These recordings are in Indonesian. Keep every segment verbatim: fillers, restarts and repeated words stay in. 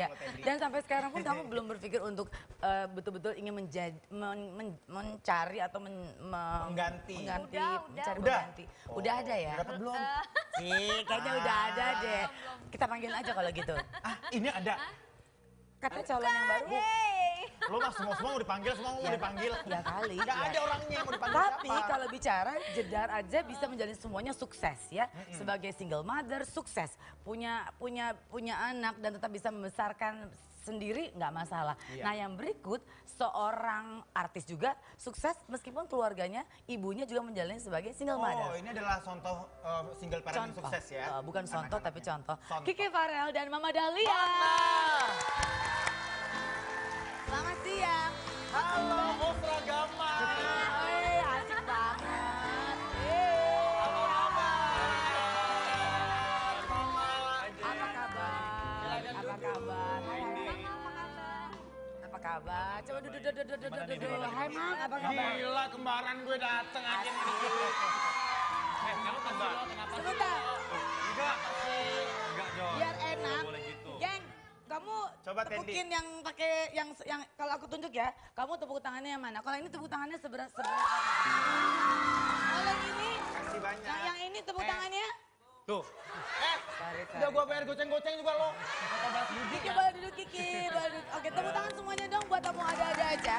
Iya. Dan sampai sekarang pun kamu belum berpikir untuk uh, betul-betul ingin menjadi, men, men, mencari atau men, me, mengganti, mengganti, udah, mencari udah. mengganti. Oh. Udah ada ya? Dapat belum? Ih, kayaknya udah ada deh. Kita panggil aja kalau gitu. Ah, ini ada. Katanya calon yang baru. Lo mah semua-semua mau dipanggil, semua mau Ya, dipanggil. Ya kali. Gak ya. ada orangnya yang mau dipanggil Tapi siapa. kalau bicara Jedar aja bisa menjalin semuanya sukses ya. Mm-mm. Sebagai single mother sukses. Punya punya punya anak dan tetap bisa membesarkan sendiri nggak masalah. Iya. Nah yang berikut seorang artis juga sukses meskipun keluarganya ibunya juga menjalani sebagai single oh, mother. Oh ini adalah contoh uh, single parent yang sukses ya? Uh, bukan contoh tapi contoh. contoh. Kiki Farel dan Mama Dahlia. Mama. Selamat siang. Halo, oh seragama. Hai, asik banget. Halo, Mama. Mama. Apa kabar? Apa kabar? Apa kabar? Coba duduk, duduk, duduk, duduk, duduk. Hai, Mam, apa kabar? Gila, kembaran gue dateng akhirnya. Eh, kamu kembar? Sebentar. Enggak. Enggak, Jon. Biar enak. Boleh gitu. Geng, kamu Coba, tepukin yang pakai yang yang kalau aku tunjuk ya, kamu tepuk tangannya yang mana? Kalau ini tepuk tangannya seberat seberat. Kalau yang ini, Kasih banyak. yang, yang ini tepuk Eh. tangannya. Tuh. Eh, udah gua bayar goceng-goceng juga lo. Kiki boleh duduk Kiki, boleh duduk. Oke, tepuk tangan semuanya dong buat tamu ada-ada aja.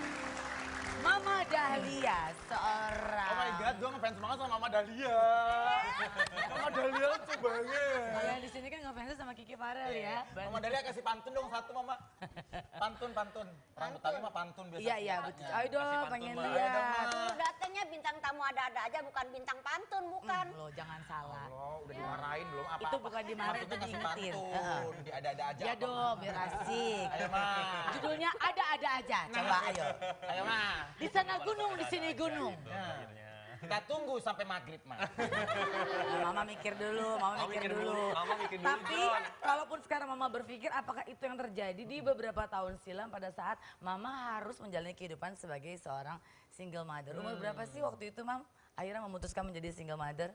Mama Dahlia, seorang... Oh my god, gue ngefans banget sama Mama Dahlia. Mama Dahlia lucu banget. Kalian di sini kan ngefansnya sama Kiki Farel ya. Mama Dahlia kasih pantun dong satu, Mama. Pantun, pantun. Orang Betawi mah pantun biasa. Iya, iya, betul. Ayo dong, Kasih pengen pantun, Ma. lihat. Lu datangnya bintang tamu ada-ada aja, bukan bintang pantun, bukan. Hmm, loh, jangan salah. Oh, udah dimarahin belum apa-apa. Itu bukan dimarahin, itu Maksudnya kasih diingetin. pantun, di ada-ada aja. Ya apa, dong, Ma? biar asik. Ayo, Ma. Judulnya ada-ada aja. Coba ayo. Ayo, Ma. Di sana gunung, di sini gunung. Nah, kita tunggu sampai maghrib, Ma. Nah, Mama mikir dulu, Mama Mama mikir mikir dulu. dulu, Mama mikir dulu, Tapi Jon. kalaupun sekarang Mama berpikir apakah itu yang terjadi di beberapa tahun silam pada saat Mama harus menjalani kehidupan sebagai seorang single mother. Umur berapa sih waktu itu, Mam? Akhirnya memutuskan menjadi single mother?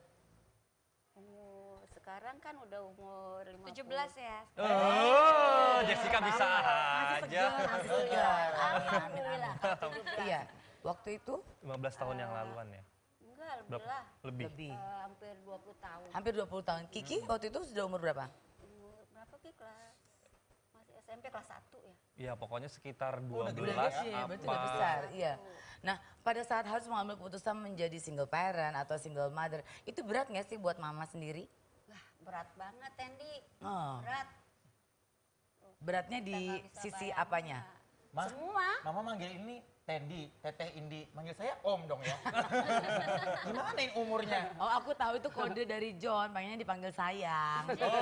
Umur sekarang kan udah umur lima puluh. tujuh belas ya. Oh, Jessica bisa Masih aja. segar, masih segar. Amin, amin, amin. Alhamdulillah. Iya, waktu itu lima belas tahun yang laluan ya? Enggak, lebih Berapa? lah. Lebih. lebih. Eh, hampir dua puluh tahun. Hampir dua puluh tahun. Kiki waktu itu sudah umur berapa? Umur berapa Ki? Kelas masih S M P kelas satu ya. Iya, pokoknya sekitar dua Udah belas gede, apa. berarti udah besar, iya. Nah, pada saat harus mengambil keputusan menjadi single parent atau single mother, itu berat nggak sih buat Mama sendiri? Wah, berat banget, Tendi. Oh. Berat. Beratnya Kita di nggak bisa sisi bayangin. apanya? Ma, Semua. Mama manggil ini Tendi, Teteh Indi. Manggil saya Om dong ya. Gimana ini umurnya? Oh, aku tahu itu kode dari John, pengennya dipanggil sayang. Oh.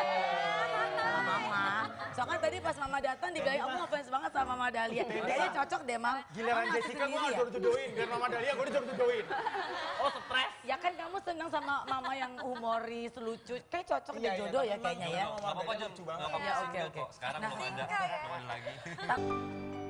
Sama Mama. Soalnya tadi pas Mama datang dibilang, aku ngefans banget sama Mama Dahlia. Kayaknya cocok deh, Mam. Giliran Kamu masih Jessica gue sendiri gak ya? jodoh-jodohin. Biar Mama Dahlia gue dijodoh-jodohin. Oh stres. Ya kan kamu senang sama Mama yang humoris, lucu. Kayak cocok deh jodoh ya kayaknya ya. Mama Gak apa-apa, Dahlia Jon. lucu Gak banget. apa-apa, Ya, oke, single oke. kok. Sekarang Nah, belum ada. single ya. Belum ada lagi.